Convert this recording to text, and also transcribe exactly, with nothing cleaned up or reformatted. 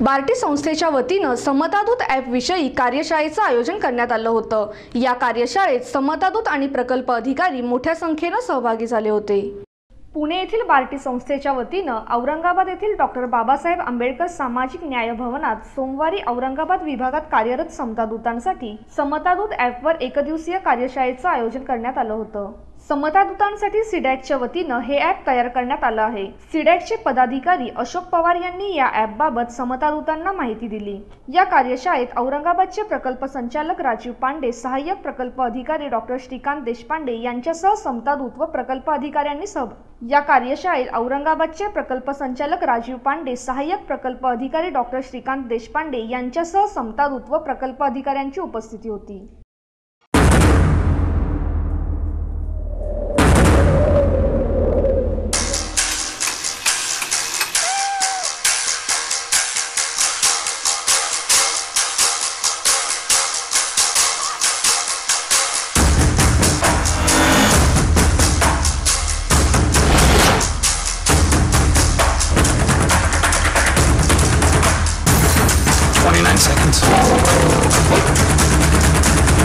बार्टी संस्थेच्या वतीनं समतादूत ॲप विषयी कार्यशाळेचं आयोजन करण्यात आलं होतं। या कार्यशाळेत समतादूत आणि प्रकल्प अधिकारी मोठ्या संख्येनं सहभागी झाले होते। पुणे येथील बार्टी संस्थेच्या वतीनं औरंगाबाद येथील डॉक्टर बाबासाहेब आंबेडकर सामाजिक न्याय भवनात सोमवारी औरंगाबाद विभागात कार्यरत समतादूतांसाठी समतादूत ॲपवर एकदिवसीय कार्यशाळेचं आयोजन करण्यात आलं होतं। समतादूतांसाठी सीडॅकच्या वतीनं हे ॲप तयार करण्यात आलं आहे। सीडॅकचे पदाधिकारी अशोक पवार यांनी या ॲपबाबत समतादूतांना माहिती दिली। या कार्यशाळेत औरंगाबादचे प्रकल्प संचालक राजीव पांडे, सहाय्यक प्रकल्प अधिकारी डॉक्टर श्रीकांत देशपांडे यांच्यासह समतादूत व प्रकल्प अधिकाऱ्यांनी सहभाग या कार्यशाळेत औरंगाबादचे प्रकल्प संचालक राजीव पांडे, सहाय्यक प्रकल्प अधिकारी डॉक्टर श्रीकांत देशपांडे यांच्यासह समतादूत व प्रकल्प अधिकाऱ्यांची उपस्थिती होती। twenty-nine seconds.